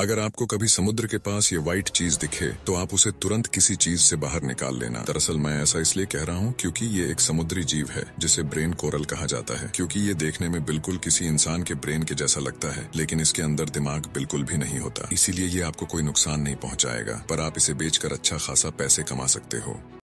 अगर आपको कभी समुद्र के पास ये व्हाइट चीज दिखे तो आप उसे तुरंत किसी चीज से बाहर निकाल लेना। दरअसल मैं ऐसा इसलिए कह रहा हूँ क्योंकि ये एक समुद्री जीव है जिसे ब्रेन कोरल कहा जाता है। क्योंकि ये देखने में बिल्कुल किसी इंसान के ब्रेन के जैसा लगता है, लेकिन इसके अंदर दिमाग बिल्कुल भी नहीं होता। इसीलिए ये आपको कोई नुकसान नहीं पहुंचाएगा, पर आप इसे बेचकर अच्छा खासा पैसे कमा सकते हो।